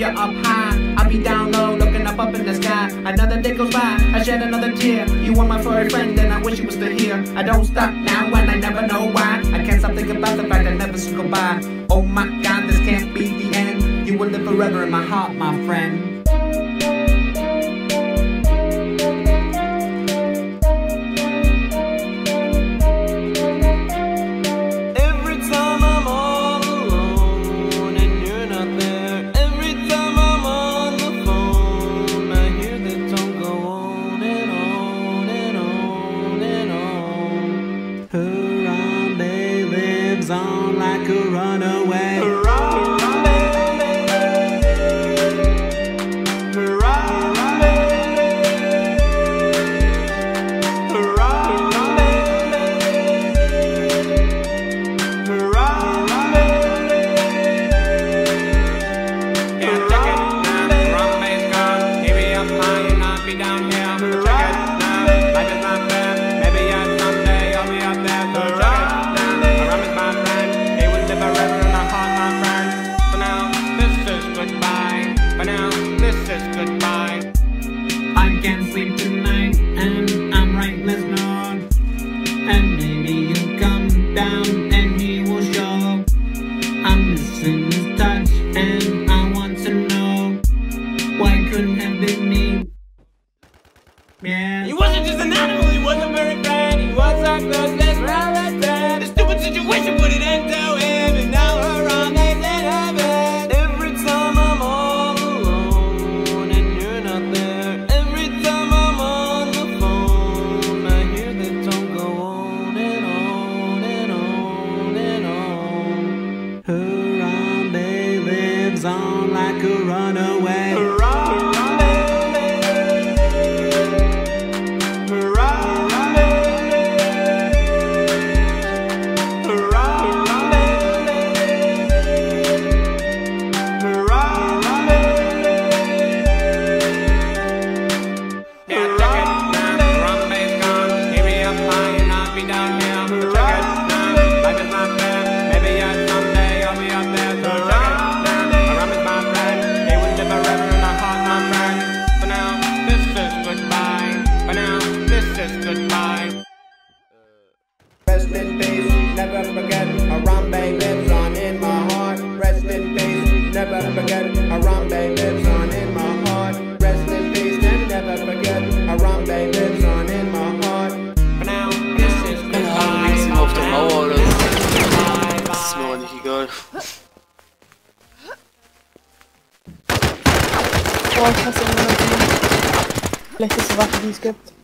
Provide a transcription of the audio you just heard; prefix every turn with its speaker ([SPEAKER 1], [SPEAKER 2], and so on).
[SPEAKER 1] you're up high, I'll be down low, looking up in the sky. Another day goes by, I shed another tear. You were my furry friend and I wish you were still here. I don't stop now and I never know why. I can't stop thinking about the fact I never said goodbye. Oh my God, this can't be the end. You will live forever in my heart, my friend.
[SPEAKER 2] Harambe lives on like a runaway. Harambe, Harambe, Harambe, Harambe.
[SPEAKER 1] Yeah, check it now. Harambe's gone. He be up high and I'll be down here. Check it now. Life is not fair. Maybe someday I'll be up there. So check it now. Harambe's my friend. He will live forever in my heart, my friend. For now, this is goodbye. For now, this is goodbye.
[SPEAKER 2] I can't sleep tonight and I'm writing note. And maybe you'll come down and he will show. I'm missing his touch and I want to know why couldn't have been me. Yeah.
[SPEAKER 1] He wasn't just an animal, he wasn't very bad. He was a closeless relative. The stupid situation put an end to him, and now Harambe's in heaven.
[SPEAKER 2] Every time I'm all alone and you're not there, every time I'm on the phone, I hear the tone go on and on and on and on. Harambe lives on like a runaway. Harambe, Harambe, Harambe, Harambe.
[SPEAKER 1] Yeah, check it now. Harambe's gone. He be up high and I'll be down here. Check it now. Life is not fair. Maybe someday I'll be up there. So check it now. Harambe's my friend. He will live forever in my heart, my friend. For now, this is goodbye. For now, this is goodbye. Rest in peace, never forget. Harambe lives on in my heart. Rest in peace, never forget. Harambe lives on in my heart. Rest in peace, and never forget. Harambe lives on in my heart. For now, this is goodbye.
[SPEAKER 3] Links immer auf der Mauer oder so. Das ist mir aber nicht egal.
[SPEAKER 4] Boah, ich hasse immer noch die schlechteste Waffe, die es gibt.